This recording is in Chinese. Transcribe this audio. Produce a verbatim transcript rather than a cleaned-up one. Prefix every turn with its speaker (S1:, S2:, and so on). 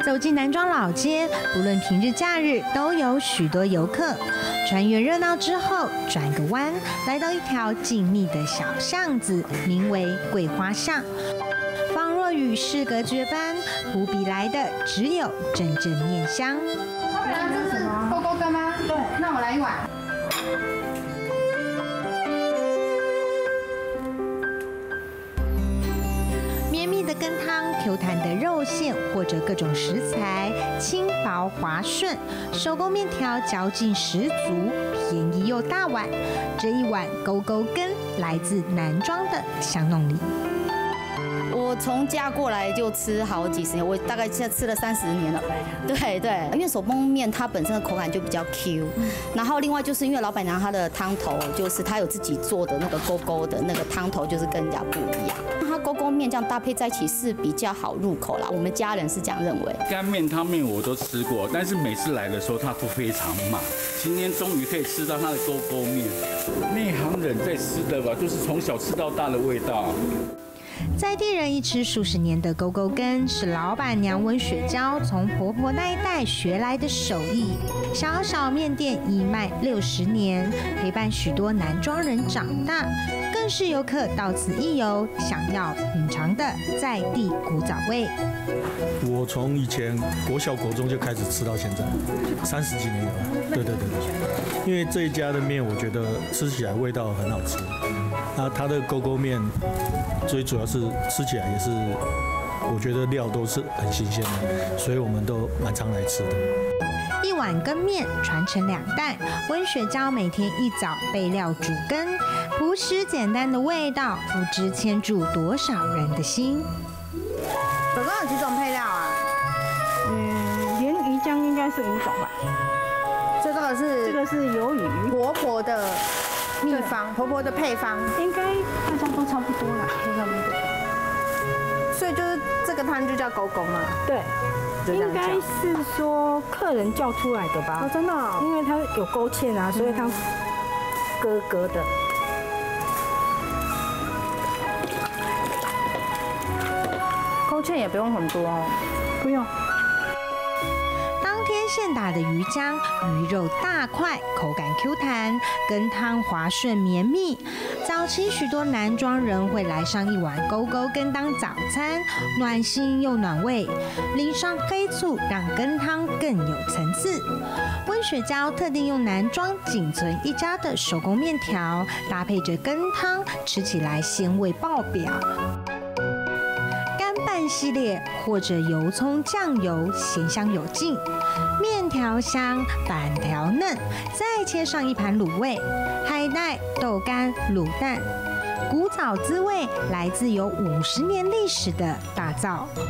S1: 走进南庄老街，不论平日假日，都有许多游客。穿越热闹之后，转个弯，来到一条静谧的小巷子，名为桂花巷。仿若与世隔绝般，扑鼻来的只有阵阵面香。
S2: 老板娘，这是勾勾羹吗？对，那我来一碗。
S1: 绵密的羹汤、Q 弹的肉馅或者各种食材，轻薄滑顺。手工面条嚼劲十足，便宜又大碗。这一碗勾勾羹来自南庄的巷弄里。
S3: 我从家过来就吃好几十年，我大概现在吃了三十年了。对对，因为手工面它本身的口感就比较 Q， 然后另外就是因为老板娘她的汤头就是她有自己做的那个勾勾的那个汤头，就是跟人家不一样。它勾勾面这样搭配在一起是比较好入口啦，我们家人是这样认为。
S4: 干面、汤面我都吃过，但是每次来的时候它都非常慢。今天终于可以吃到它的勾勾面，内行人在吃的吧，就是从小吃到大的味道。
S1: 在地人一吃数十年的勾勾羹，是老板娘温雪娇从婆婆那一代学来的手艺。小小面店已卖六十年，陪伴许多南庄人长大，更是游客到此一游想要品尝的在地古早味。
S5: 我从以前国小国中就开始吃到现在，三十几年有了。对对对对，因为这一家的面，我觉得吃起来味道很好吃。那它的勾勾面，最主要是吃起来也是，我觉得料都是很新鲜的，所以我们都蛮常来吃的。
S1: 一碗羹面传承两代，温雪娇每天一早备料煮羹，朴实简单的味道，不知牵住多少人的心。
S2: 总共有几种配料啊？
S6: 嗯，连鱼浆应该是五种吧。
S2: 所以这个是
S6: 这个是鱿鱼，
S2: 婆婆的秘方，婆婆的配方，
S6: 应该大家都差不多啦，就差不多。
S2: 所以就是这个汤就叫勾勾嘛。
S6: 对，
S2: 就这样叫
S6: 应该是说客人叫出来的吧？
S2: 哦，真的哦，
S6: 因为它有勾芡啊，所以它咯咯的。
S2: 勾芡也不用很多哦，
S6: 不用。
S1: 当天现打的鱼浆，鱼肉大块，口感 Q 弹，羹汤滑顺绵密。早期许多南庄人会来上一碗勾勾羹当早餐，暖心又暖胃。淋上黑醋，让羹汤更有层次。温雪娇特地用南庄仅存一家的手工面条，搭配着羹汤，吃起来鲜味爆表。拌系列或者油葱酱油，咸香有劲，面条香，板条嫩，再切上一盘卤味，海带、豆干、卤蛋，古早滋味来自有五十年历史的大灶。